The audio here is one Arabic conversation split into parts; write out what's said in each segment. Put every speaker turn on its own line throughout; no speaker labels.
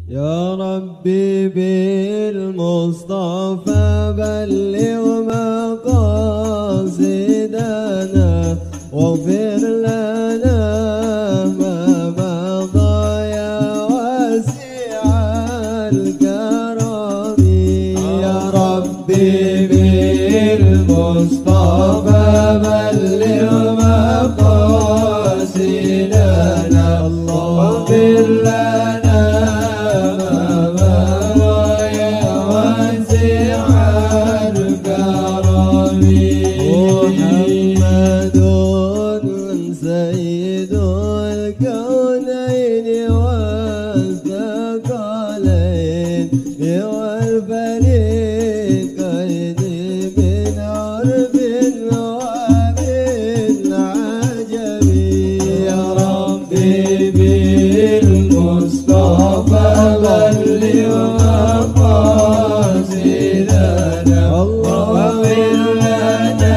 يا ربي بالمصطفى بلغ مقاصدنا واغفر لنا ما مضى يا واسع الكرم. يا ربي بالمصطفى بلغ مقاصدنا واغفر لنا سيد الكونين والثقلين والفريقين من عرب ومن عجب. يا ربي بالمصطفى بلغ مقاصدنا واغفر لنا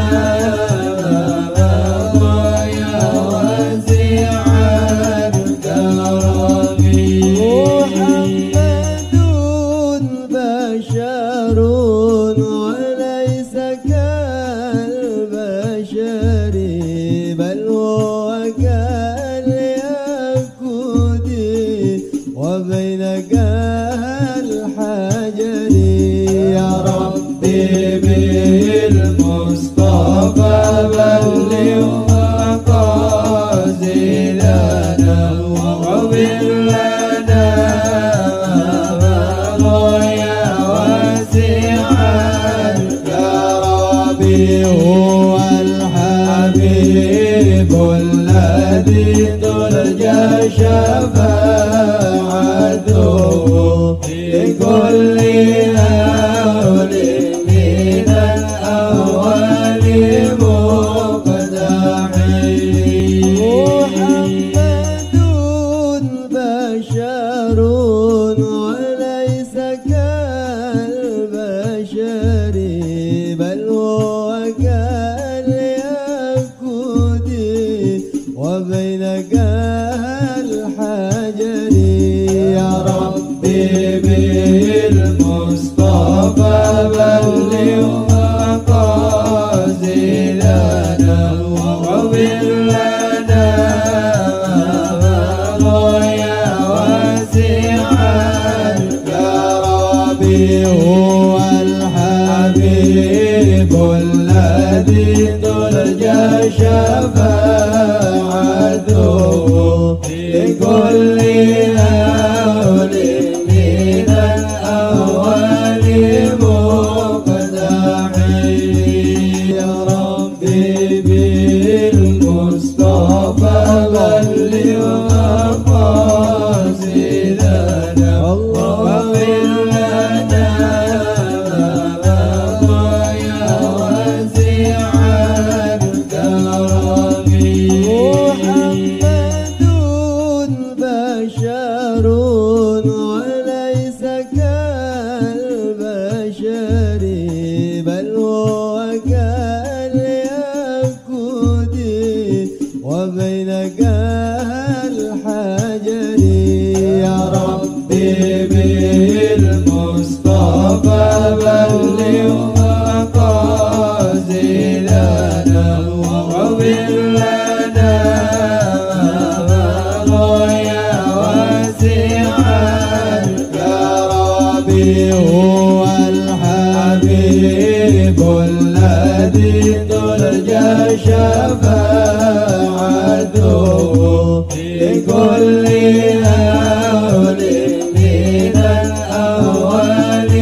وليس كالبشر بل هو كالياقوت وبين كالحجر. يا ربي بالمصطفى بلغ مقاصدنا واغفر لنا هو الحبيب الذي ترجى شفاعته لكل هول من الأول مقتحم. محمد بشر وليس كالبشر بل هو كالياقوت وبين كالحجر. يا ربي بالمصطفى بلغ مقاصدنا واغفر لنا يا واسع الكرم. هو الحبيب الذي ترجى شفاعته لكل هول من الأول مقتحم. يا ربي بالمصطفى بلغ مقاصدنا واغفر لنا بشر وليس كالبشر بل هو كالياقوت وبين كالحجر. يا ربي بالمصطفى بلغ مقاصدنا واغفر لنا هو الحبيب الذي ترجى شفاعته لكل هول من الأول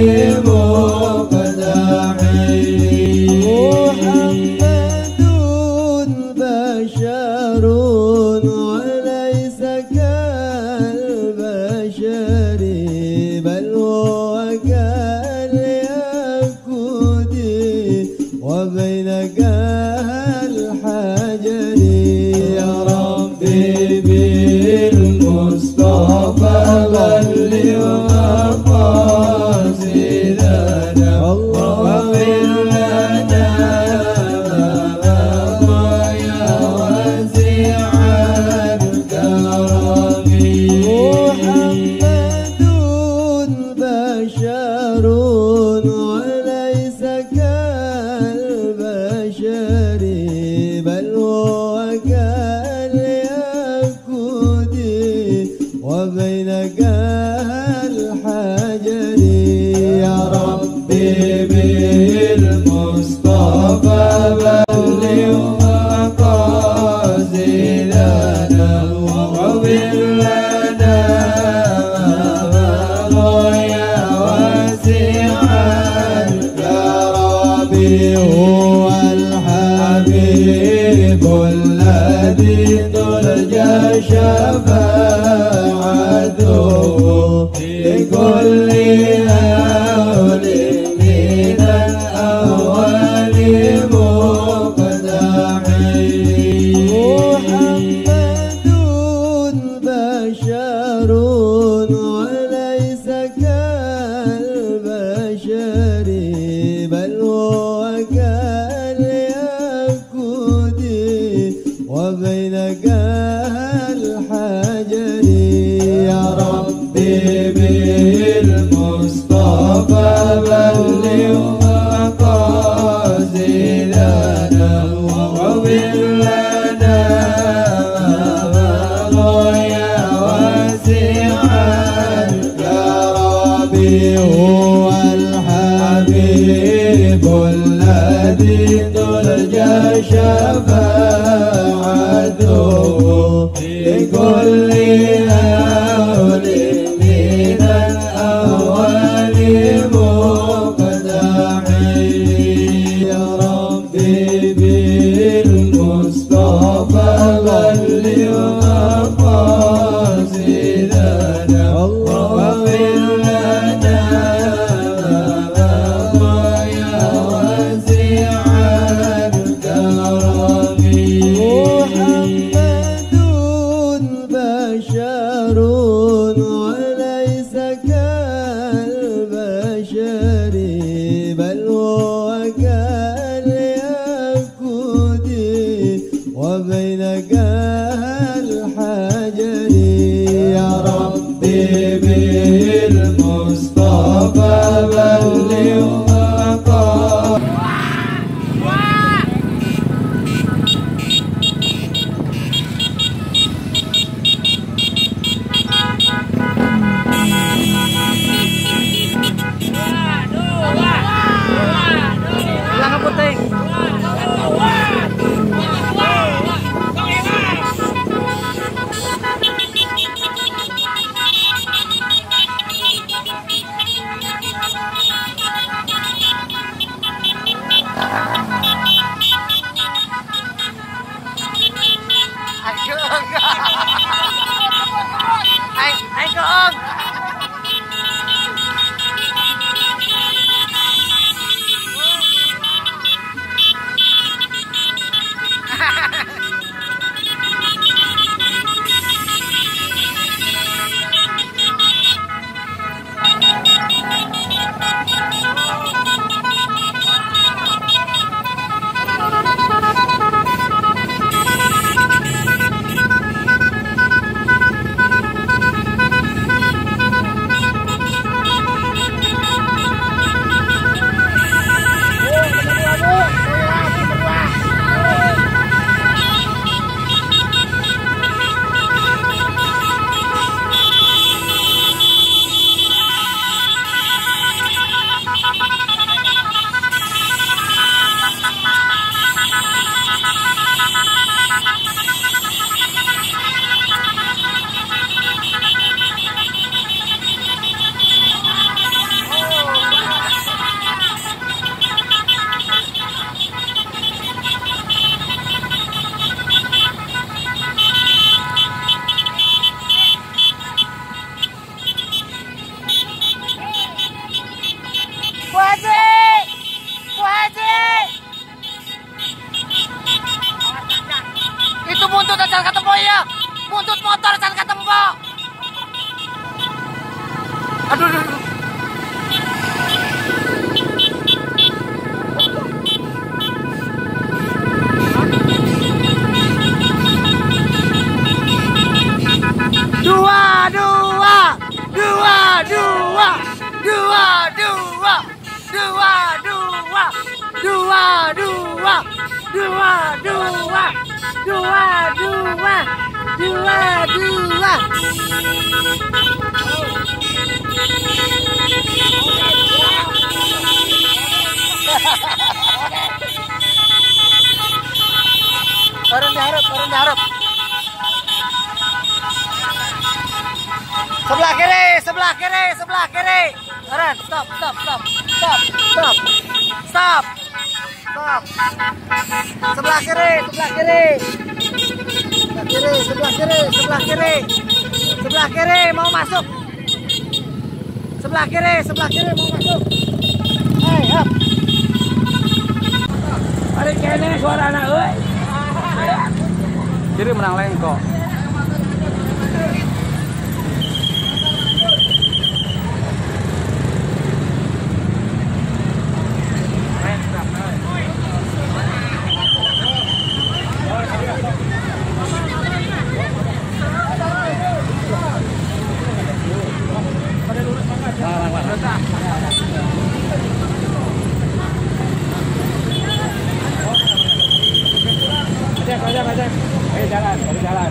مقتحم. محمد بشر وليس كالبشر بل هو كالحجر يا ربي بالمصطفى بلغ مقاصدنا واغفر لنا ما مضى يا واسعا يا ربي هو الحبيب الذي ترجى شفاعته لكل هول من الأول مقتحم محمد بشر وليس كالبشر بل هو كالياقوت وبينك الحجر يا ربي بالمصطفى بلغ مقاصدنا واغفر لنا ما مضى يا واسعا يا ربي هو الحبيب الذي ترجى شفاعته لكل هول من الأول مقتحم يا ربي بالمصطفى بلغ مقاصدنا واغفر لنا ما مضى يا واسعا كرمي محمد بشر وليس كالبشر بل هو كالياقوت وبينك الحجر يا ربي بالمصطفى بلغ مقاصدنا
Anh Cường. Itu buntut aja ketemu ya. Buntut motor aja ketemu. Aduh, aduh. Dua, dua, dua, dua, dua, dua, dua, dua, dua, dua, dua, dua, dua, dua, dua, dua. sebelah kiri, sebelah kiri. Ren, stop. Sebelah kiri. Sebelah kiri mau masuk. Sebelah kiri mau masuk. Hei, hap.
Ada kene suara anak euy. Jadi menang lengkok. Ajak. Ayo jalan.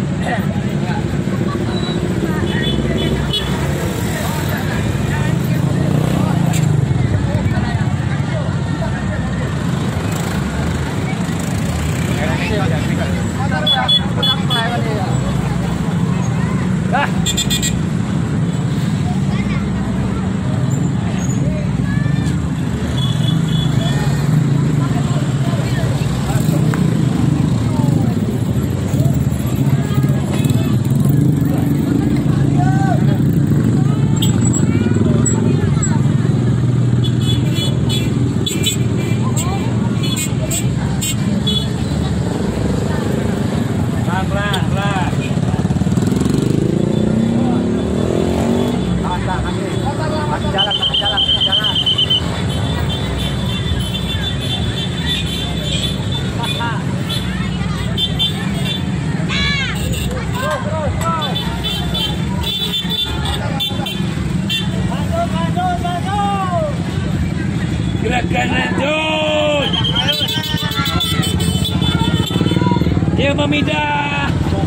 Gerakan lanjut. Dia memidah.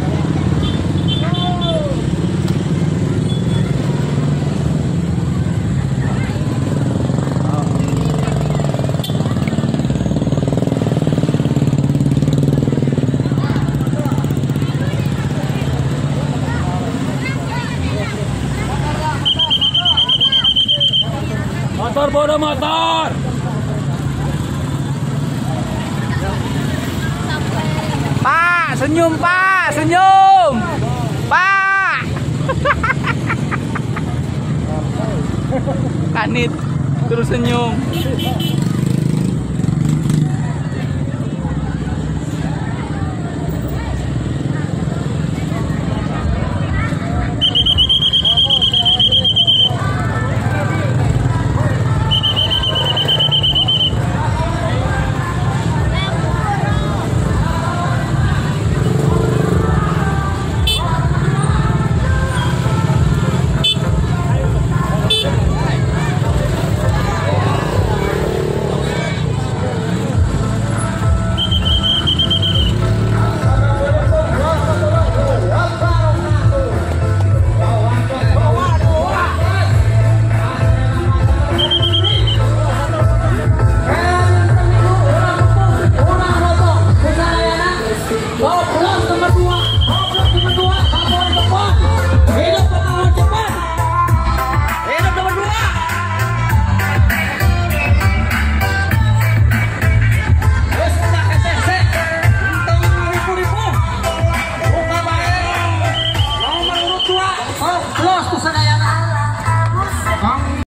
Motor bodoh motor. Pak, senyum Pak, senyum. Pak. Kanit terus senyum.